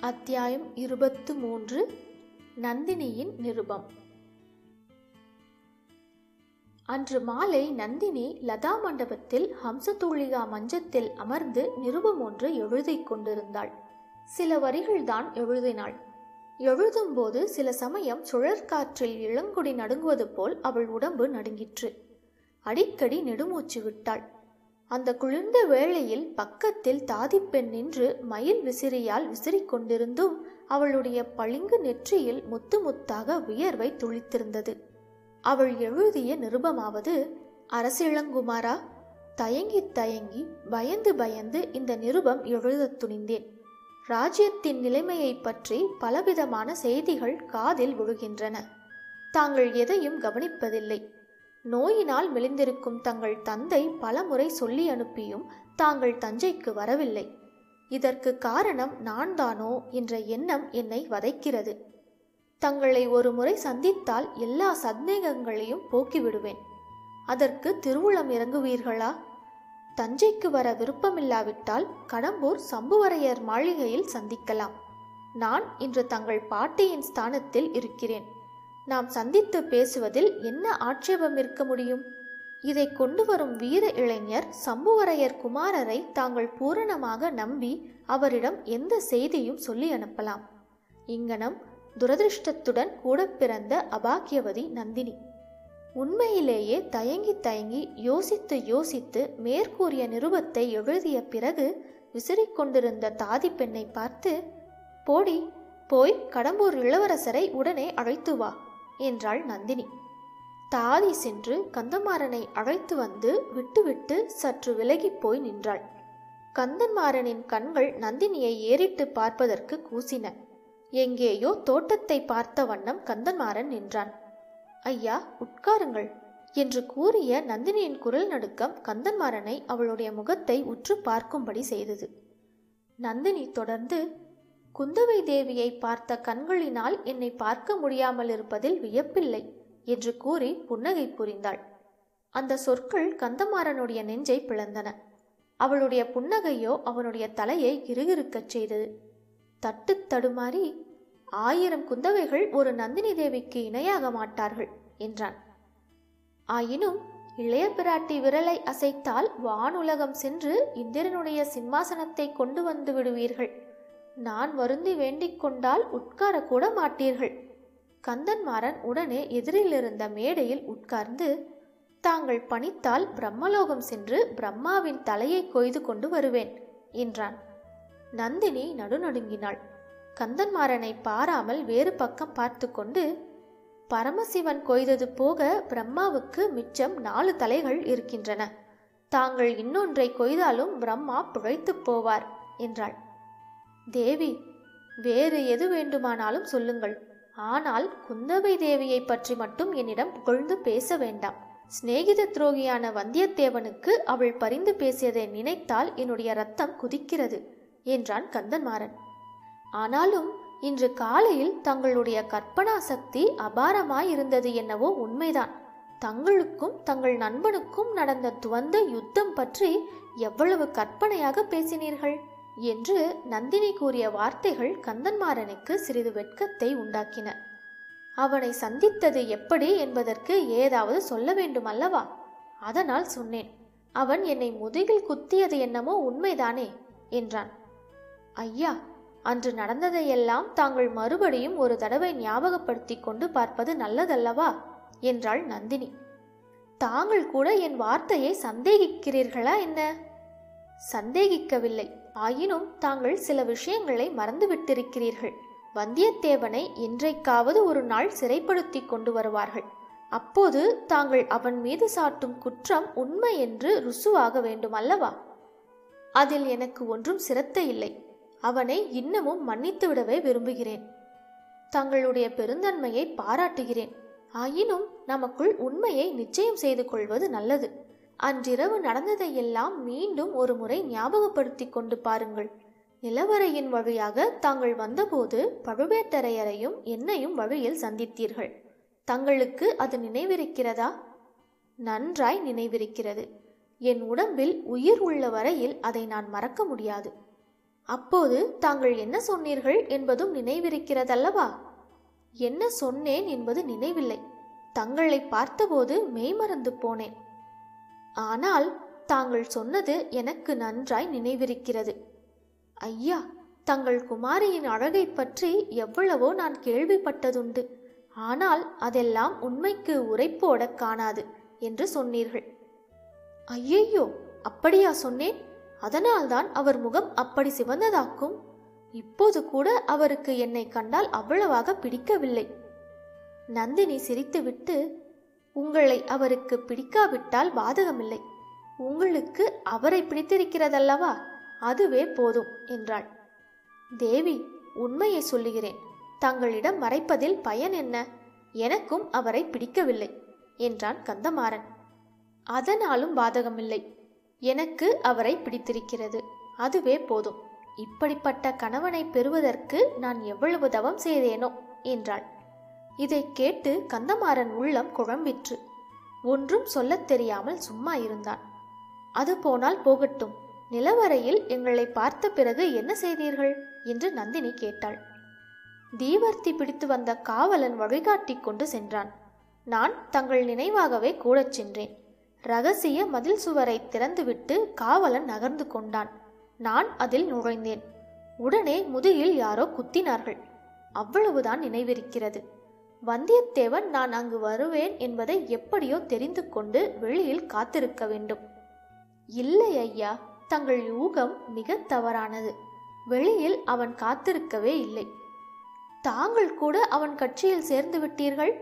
அத்தியாயம் 23 நந்தினியின் நிருபம். அன்று மாலை நந்தினி லதா மண்டபத்தில் ஹம்சதூளிகா மஞ்சத்தில் அமர்ந்து நிருபம் ஒன்று எழுதிக் கொண்டிருந்தாள். சில வரிகள்தான் எழுதினாள். எழுதும்போது சில சமயம் சுழற்காற்றில் இளங்கொடி நடுங்குவது போல் அவள் உடம்பு நடுங்கிற்று. அடிக்கடி நெடுமூச்சு விட்டாள். அந்த குளிர்ந்த வேளையில் பக்கத்தில் தாதிப்பெண் நின்று மயில் விசிறியால் விசிறிக்கொண்டிருந்தும் அவளுடைய பளிங்கு நெற்றியில் முத்து முத்தாக வியர்வை துளித்திருந்தது. அவள் எழுதிய நிருபமாவது: அரசிளங்குமாரா, தயங்கி தயங்கி பயந்து பயந்து இந்த நிருபம் எழுதத் துணிந்தேன். ராஜ்யத்தின் நிலைமையை பற்றி பலவிதமான செய்திகள் காதில் விழுகின்றன. தாங்கள் எதையும் கவனிப்பதில்லை. நோயினால் மெலிந்திருக்கும் தங்கள் தந்தை பலமுறை சொல்லி அனுப்பியும் தாங்கள் தஞ்சைக்கு வரவில்லை. இதற்கு காரணம் நான் தானோ என்ற எண்ணம் என்னை வதைக்கிறது. தங்களை ஒரு முறை சந்தித்தால் எல்லா சந்தேகங்களையும் போக்கிவிடுவேன். அதற்கு திருவுளம் இறங்குவீர்களா? தஞ்சைக்கு வர விருப்பமில்லாவிட்டால் கடம்பூர் சம்புவரையர் மாளிகையில் சந்திக்கலாம். நான் இன்று தங்கள் பாட்டியின் ஸ்தானத்தில் இருக்கிறேன். நாம் சந்தித்து பேசுவதில் என்ன ஆட்சேபம் இருக்க முடியும்? இதை கொண்டு வரும் வீர இளைஞர் சம்புவரையர் குமாரரை தாங்கள் பூரணமாக நம்பி அவரிடம் எந்த செய்தியும் சொல்லி அனுப்பலாம். இங்கனம் துரதிருஷ்டத்துடன் கூட பிறந்த அபாக்கியவதி நந்தினி. உண்மையிலேயே தயங்கி தயங்கி யோசித்து யோசித்து மேற்கூறிய நிருபத்தை எழுதிய பிறகு விசிறிக்கொண்டிருந்த தாதி பெண்ணை பார்த்து, போடி, போய் கடம்பூர் இளவரசரை உடனே அழைத்து வா என்றாள் நந்தினி. தாதி சென்று கந்தமாறனை அழைத்து வந்து விட்டுவிட்டு சற்று விலகி போய் நின்றாள். கந்தன்மாறனின் கண்கள் நந்தினியை ஏறிட்டு பார்ப்பதற்கு கூசின. எங்கேயோ தோட்டத்தை பார்த்த வண்ணம் கந்தன்மாறன் நின்றான். ஐயா, உட்காருங்கள் என்று கூறிய நந்தினியின் குரல் நடுக்கம் கந்தன்மாறனை அவளுடைய முகத்தை உற்று பார்க்கும்படி செய்தது. நந்தினி தொடர்ந்து, குந்தவை தேவியை பார்த்த கண்களினால் என்னை பார்க்க முடியாமல் இருப்பதில் வியப்பில்லை என்று கூறி புன்னகை புரிந்தாள். அந்த சொற்கள் கந்தமாறனுடைய நெஞ்சை பிளந்தன. அவளுடைய புன்னகையோ அவனுடைய தலையை கிறுகிறுக்கச் செய்தது. தட்டு தடுமாறி, 1000 குந்தவைகள் ஒரு நந்தினி தேவிக்கு இணையாக மாட்டார்கள் என்றான். ஆயினும் இளைய பிராட்டி விரலை அசைத்தால் வானுலகம் சென்று இந்திரனுடைய சிம்மாசனத்தை கொண்டு வந்து விடுவீர்கள். நான் வருந்தி வேண்டிக் கொண்டால் உட்காரக்கூட மாட்டீர்கள். கந்தன்மாறன் உடனே எதிரில் இருந்த மேடையில் உட்கார்ந்து, தாங்கள் பணித்தால் பிரம்மலோகம் சென்று பிரம்மாவின் தலையை கொய்து கொண்டு வருவேன் என்றான். நந்தினி நடுநடுங்கினாள். கந்தன்மாறனை பாராமல் வேறு பக்கம் பார்த்து கொண்டு, பரமசிவன் கொய்தது போக பிரம்மாவுக்கு மிச்சம் 4 தலைகள் இருக்கின்றன. தாங்கள் இன்னொன்றை கொய்தாலும் பிரம்மா பிழைத்து போவார் என்றாள். தேவி, வேறு எது வேண்டுமானாலும் சொல்லுங்கள். ஆனால் குந்தவை தேவியை பற்றி மட்டும் என்னிடம் புகழ்ந்து பேச வேண்டாம். சிநேகித துரோகியான வந்தியத்தேவனுக்கு அவள் பரிந்து பேசியதை நினைத்தால் என்னுடைய ரத்தம் குதிக்கிறது என்றான் கந்தன்மாறன். ஆனாலும் இன்று காலையில் தங்களுடைய கற்பனா சக்தி அபாரமாயிருந்தது என்னவோ உண்மைதான். தங்களுக்கும் தங்கள் நண்பனுக்கும் நடந்த துவந்த யுத்தம் பற்றி எவ்வளவு கற்பனையாக பேசினீர்கள் என்று நந்தினி கூறிய வார்த்தைகள் கந்தன்மாறனுக்கு சிறிது வெட்கத்தை உண்டாக்கின. அவனை சந்தித்தது எப்படி என்பதற்கு ஏதாவது சொல்ல வேண்டும் அல்லவா? அதனால் சொன்னேன். அவன் என்னை முதுகில் குத்தியது என்னமோ உண்மைதானே என்றான். ஐயா, அன்று நடந்ததையெல்லாம் தாங்கள் மறுபடியும் ஒரு தடவை ஞாபகப்படுத்தி கொண்டு பார்ப்பது நல்லதல்லவா என்றாள் நந்தினி. தாங்கள் கூட என் வார்த்தையை சந்தேகிக்கிறீர்களா என்ன? சந்தேகிக்கவில்லை. ஆயினும் தாங்கள் சில விஷயங்களை மறந்துவிட்டிருக்கிறீர்கள். வந்தியத்தேவனை இன்றைக்காவது ஒரு நாள் சிறைப்படுத்தி கொண்டு வருவார்கள். அப்போது தாங்கள் அவன் மீது சாட்டும் குற்றம் உண்மை என்று ருசுவாக வேண்டும் அல்லவா? அதில் எனக்கு ஒன்றும் சிரத்தை இல்லை. அவனை இன்னமும் மன்னித்து விடவே விரும்புகிறேன். தங்களுடைய பெருந்தன்மையை பாராட்டுகிறேன். ஆயினும் நமக்குள் உண்மையை நிச்சயம் செய்து கொள்வது நல்லது. அன்றிரவு நடந்ததையெல்லாம் மீண்டும் ஒரு முறை ஞாபகப்படுத்தி கொண்டு பாருங்கள். நிலவரையின் வழியாக தாங்கள் வந்தபோது பழுவேட்டரையரையும் என்னையும் வழியில் சந்தித்தீர்கள். தங்களுக்கு அது நினைவிருக்கிறதா? நன்றாய் நினைவிருக்கிறது. என் உடம்பில் உயிர் உள்ள வரையில் அதை நான் மறக்க முடியாது. அப்போது தாங்கள் என்ன சொன்னீர்கள் என்பதும் நினைவிருக்கிறதல்லவா? என்ன சொன்னேன் என்பது நினைவில்லை. தங்களை பார்த்தபோது மெய்மறந்து போனேன். ஆனால் தாங்கள் சொன்னது எனக்கு நன்றாய் நினைவிருக்கிறது. ஐயா, தங்கள் குமாரியின் அழகை பற்றி எவ்வளவோ நான் கேள்விப்பட்டதுண்டு. ஆனால் அதெல்லாம் உண்மைக்கு உரைப்போட காணாது என்று சொன்னீர்கள். ஐயையோ, அப்படியா சொன்னேன்? அதனால்தான் அவர் முகம் அப்படி சிவந்ததாக்கும். இப்போது கூட அவருக்கு என்னை கண்டால் அவ்வளவாக பிடிக்கவில்லை. நந்தினி சிரித்துவிட்டு, உங்களை அவருக்கு பிடிக்காவிட்டால் பாதகமில்லை. உங்களுக்கு அவரை பிடித்திருக்கிறதல்லவா, அதுவே போதும் என்றாள். தேவி, உண்மையை சொல்லுகிறேன். தங்களிடம் மறைப்பதில் பயன் என்ன? எனக்கும் அவரை பிடிக்கவில்லை என்றான் கந்தமாறன். அதனாலும் பாதகமில்லை. எனக்கு அவரை பிடித்திருக்கிறது, அதுவே போதும். இப்படிப்பட்ட கணவனை பெறுவதற்கு நான் எவ்வளவு தவம் செய்தேனோ என்றாள். இதை கேட்டு கந்தமாறன் உள்ளம் குழம்பிற்று. ஒன்றும் சொல்லத் தெரியாமல் சும்மா இருந்தான். அது போனால் போகட்டும். நிலவரையில் எங்களை பார்த்த பிறகு என்ன செய்தீர்கள் என்று நந்தினி கேட்டாள். தீவர்த்தி பிடித்து வந்த காவலன் வழிகாட்டி கொண்டு சென்றான். நான் தங்கள் நினைவாகவே கூடச் சென்றேன். ரகசிய மதில் சுவரை திறந்துவிட்டு காவலன் நகர்ந்து கொண்டான். நான் அதில் நுழைந்தேன். உடனே முதுகில் யாரோ குத்தினார்கள். அவ்வளவுதான் நினைவிருக்கிறது. வந்தியத்தேவன் நான் அங்கு வருவேன் என்பதை எப்படியோ தெரிந்து கொண்டு வெளியில் காத்திருக்க வேண்டும். இல்லை ஐயா, தங்கள் யூகம் மிக தவறானது. வெளியில் அவன் காத்திருக்கவே இல்லை. தாங்கள் கூட அவன் கட்சியில் சேர்ந்து விட்டீர்கள்.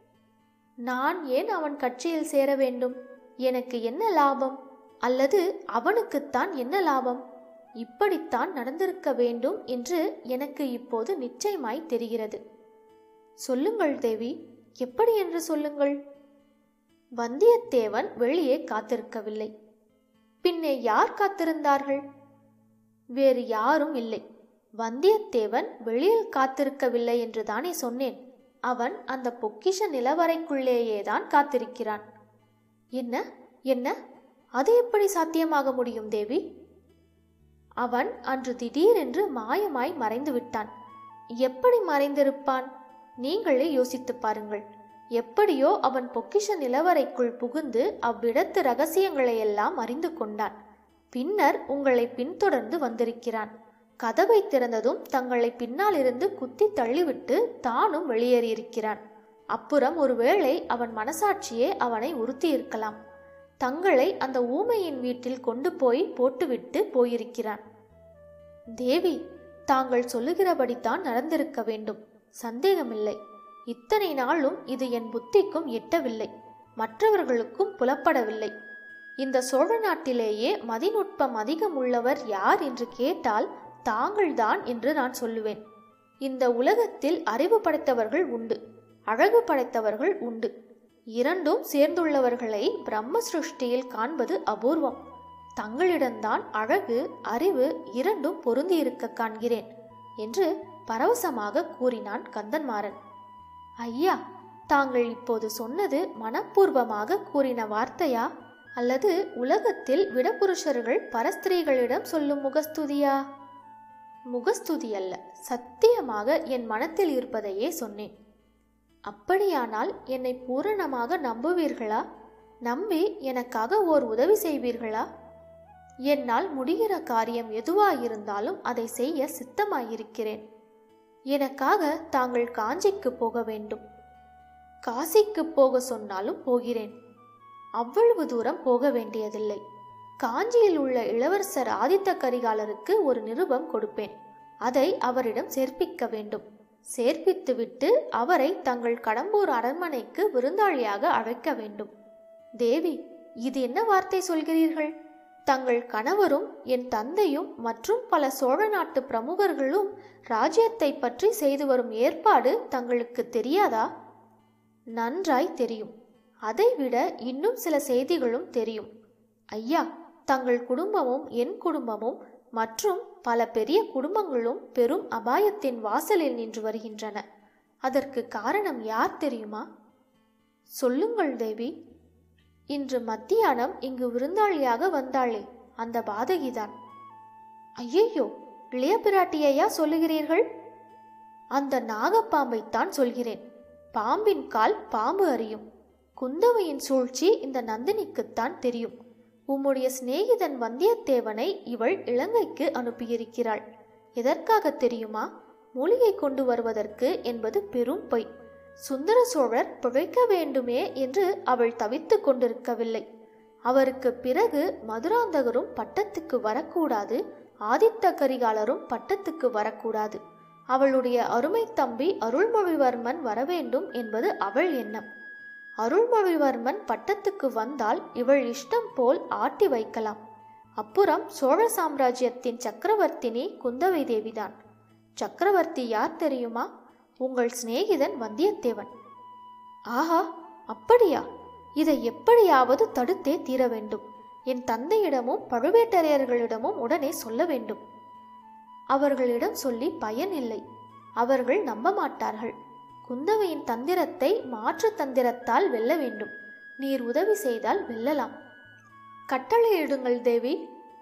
நான் ஏன் அவன் கட்சியில் சேர வேண்டும்? எனக்கு என்ன லாபம்? அல்லது அவனுக்குத்தான் என்ன லாபம்? இப்படித்தான் நடந்திருக்க வேண்டும் என்று எனக்கு இப்போது நிச்சயமாய் தெரிகிறது. சொல்லுங்கள் தேவி, எப்படி என்று சொல்லுங்கள். வந்தியத்தேவன் வெளியே காத்திருக்கவில்லை. பின்னே யார் காத்திருந்தார்கள்? வேறு யாரும் இல்லை. வந்தியத்தேவன் வெளியில் காத்திருக்கவில்லை என்று தானே சொன்னேன். அவன் அந்த பொக்கிஷ நிலவறைக்குள்ளேயேதான் காத்திருக்கிறான். என்ன என்ன? அது எப்படி சாத்தியமாக முடியும் தேவி? அவன் அன்று திடீரென்று மாயமாய் மறைந்து விட்டான். எப்படி மறைந்திருப்பான்? நீங்களே யோசித்து பாருங்கள். எப்படியோ அவன் பொக்கிஷ நிலவறைக்குள் புகுந்து அவ்விடத்து ரகசியங்களையெல்லாம் அறிந்து கொண்டான். பின்னர் உங்களை பின்தொடர்ந்து வந்திருக்கிறான். கதவை திறந்ததும் தங்களை பின்னால் இருந்து குத்தி தள்ளிவிட்டு தானும் வெளியேறியிருக்கிறான். அப்புறம் ஒருவேளை அவன் மனசாட்சியே அவனை உறுத்தியிருக்கலாம். தங்களை அந்த ஊமையின் வீட்டில் கொண்டு போய் போட்டுவிட்டு போயிருக்கிறான். தேவி, தாங்கள் சொல்லுகிறபடித்தான் நடந்திருக்க வேண்டும், சந்தேகமில்லை. இத்தனை நாளும் இது என் புத்திக்கும் எட்டவில்லை, மற்றவர்களுக்கும் புலப்படவில்லை. இந்த சோழ நாட்டிலேயே மதிநுட்பம் அதிகம் உள்ளவர் யார் என்று கேட்டால் தாங்கள்தான் என்று நான் சொல்லுவேன். இந்த உலகத்தில் அறிவு படைத்தவர்கள் உண்டு, அழகு படைத்தவர்கள் உண்டு. இரண்டும் சேர்ந்துள்ளவர்களை பிரம்ம சிருஷ்டியில் காண்பது அபூர்வம். தங்களிடம்தான் அழகு, அறிவு இரண்டும் பொருந்தியிருக்க காண்கிறேன் என்று பரவசமாக கூறினான் கந்தன்மாறன். ஐயா, தாங்கள் இப்போது சொன்னது மனப்பூர்வமாக கூறின வார்த்தையா, அல்லது உலகத்தில் விடப்புருஷர்கள் பரஸ்திரீகளிடம் சொல்லும் முகஸ்துதியா? முகஸ்துதி அல்ல, சத்தியமாக என் மனத்தில் இருப்பதையே சொன்னேன். அப்படியானால் என்னை பூரணமாக நம்புவீர்களா? நம்பி எனக்காக ஓர் உதவி செய்வீர்களா? என்னால் முடிகிற காரியம் எதுவாயிருந்தாலும் அதை செய்ய சித்தமாயிருக்கிறேன். எனக்காக தாங்கள் காஞ்சிக்கு போக வேண்டும். காசிக்கு போக சொன்னாலும் போகிறேன். அவ்வளவு தூரம் போக வேண்டியதில்லை. காஞ்சியில் உள்ள இளவரசர் ஆதித்த கரிகாலருக்கு ஒரு நிருபம் கொடுப்பேன். அதை அவரிடம் சேர்ப்பிக்க வேண்டும். சேர்ப்பித்துவிட்டு அவரை தங்கள் கடம்பூர் அரண்மனைக்கு விருந்தாளியாக அழைக்க வேண்டும். தேவி, இது என்ன வார்த்தை சொல்கிறீர்கள்? தங்கள் கணவரும் என் தந்தையும் மற்றும் பல சோழ நாட்டு பிரமுகர்களும் ராஜ்யத்தை பற்றி செய்து வரும் ஏற்பாடு தங்களுக்கு தெரியாதா? நன்றாய் தெரியும். அதைவிட இன்னும் சில செய்திகளும் தெரியும். ஐயா, தங்கள் குடும்பமும் என் குடும்பமும் மற்றும் பல பெரிய குடும்பங்களும் பெரும் அபாயத்தின் வாசலில் நின்று வருகின்றன. அதற்கு காரணம் யார் தெரியுமா? சொல்லுங்கள் தேவி. இன்று மத்தியானம் இங்கு விருந்தாளியாக வந்தாளே, அந்த பாதகிதான். ஐயையோ, இளைய பிராட்டியையா சொல்லுகிறீர்கள்? அந்த நாகப்பாம்பைத்தான் சொல்கிறேன். பாம்பின் கால் பாம்பு அறியும். குந்தவையின் சூழ்ச்சி இந்த நந்தினிக்குத்தான் தெரியும். உம்முடைய சிநேகிதன் வந்தியத்தேவனை இவள் இலங்கைக்கு அனுப்பியிருக்கிறாள். எதற்காக தெரியுமா? மூலிகை கொண்டு வருவதற்கு என்பது பெரும் பொய். சுந்தர சோழர் பிழைக்க வேண்டுமே என்று அவள் தவித்து கொண்டிருக்கவில்லை. அவருக்கு பிறகு மதுராந்தகரும் பட்டத்துக்கு வரக்கூடாது, ஆதித்த கரிகாலரும் பட்டத்துக்கு வரக்கூடாது. அவளுடைய அருமை தம்பி அருள்மொழிவர்மன் வரவேண்டும் என்பது அவள் எண்ணம். அருள்மொழிவர்மன் பட்டத்துக்கு வந்தால் இவள் இஷ்டம் போல் ஆட்டி வைக்கலாம். அப்புறம் சோழ சாம்ராஜ்யத்தின் சக்கரவர்த்தினி குந்தவை தேவிதான். சக்கரவர்த்தி யார் தெரியுமா? உங்கள் சிநேகிதன் வந்தியத்தேவன். ஆஹா, அப்படியா? இதை எப்படியாவது தடுத்தே தீர வேண்டும். என் தந்தையிடமும் பழுவேட்டரையர்களிடமும் உடனே சொல்ல வேண்டும். அவர்களிடம் சொல்லி பயன் இல்லை. அவர்கள் நம்ப மாட்டார்கள். குந்தவையின் தந்திரத்தை மாற்று தந்திரத்தால் வெல்ல வேண்டும். நீர் உதவி செய்தால் வெல்லலாம். கட்டளையிடுங்கள் தேவி.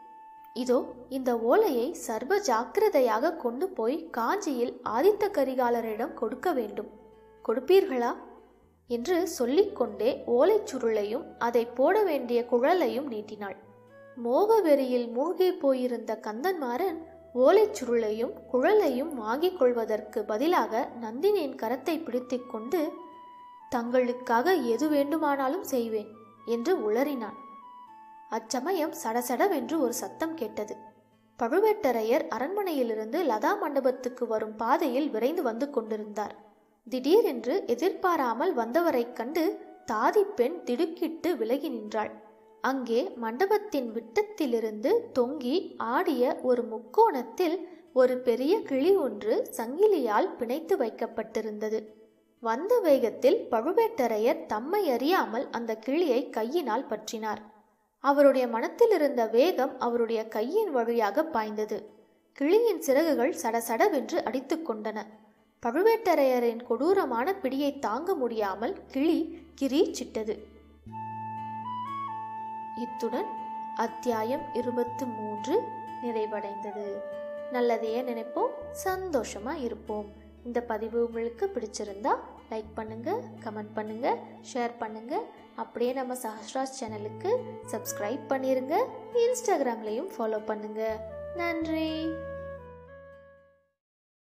இதோ இந்த ஓலையை சர்வ ஜாக்கிரதையாக கொண்டு போய் காஞ்சியில் ஆதித்த கரிகாலரிடம் கொடுக்க வேண்டும். கொடுப்பீர்களா என்று சொல்லிக்கொண்டே ஓலைச் சுருளையும் அதை போட வேண்டிய குழலையும் நீட்டினாள். மோக வெறியில் மூழ்கி போயிருந்த கந்தன்மாறன் ஓலைச் சுருளையும் குழலையும் வாங்கிக் கொள்வதற்கு பதிலாக நந்தினியின் கரத்தை பிடித்து கொண்டு, தங்களுக்காக எது வேண்டுமானாலும் செய்வேன் என்று உளறினான். அச்சமயம் சடசடவென்று ஒரு சத்தம் கேட்டது. பழுவேட்டரையர் அரண்மனையிலிருந்து லதா மண்டபத்துக்கு வரும் பாதையில் விரைந்து வந்து கொண்டிருந்தார். திடீரென்று எதிர்பாராமல் வந்தவரைக் கண்டு தாதி பெண் திடுக்கிட்டு விலகி நின்றாள். அங்கே மண்டபத்தின் விட்டத்திலிருந்து தொங்கி ஆடிய ஒரு முக்கோணத்தில் ஒரு பெரிய கிளி ஒன்று சங்கிலியால் பிணைத்து வைக்கப்பட்டிருந்தது. வந்த வேகத்தில் பழுவேட்டரையர் தம்மை அறியாமல் அந்த கிளியை கையினால் பற்றினார். அவருடைய மனத்தில் இருந்த வேகம் அவருடைய கையின் வழியாக பாய்ந்தது. கிளியின் சிறகுகள் சடசடவென்று அடித்து கொண்டன. பழுவேட்டரையரின் கொடூரமான பிடியை தாங்க முடியாமல் கிளி கிரீச்சிட்டது. இத்துடன் அத்தியாயம் 23 நிறைவடைந்தது. நல்லதையே நினைப்போம், சந்தோஷமா இருப்போம். இந்த பதிவு உங்களுக்கு பிடிச்சிருந்தா லைக் பண்ணுங்க, கமெண்ட் பண்ணுங்க, ஷேர் பண்ணுங்க. அப்படியே நம்ம சஹஸ்ராஸ் சேனலுக்கு சப்ஸ்கிரைப் பண்ணிருங்க. இன்ஸ்டாகிராம்லையும் ஃபாலோ பண்ணுங்க. நன்றி.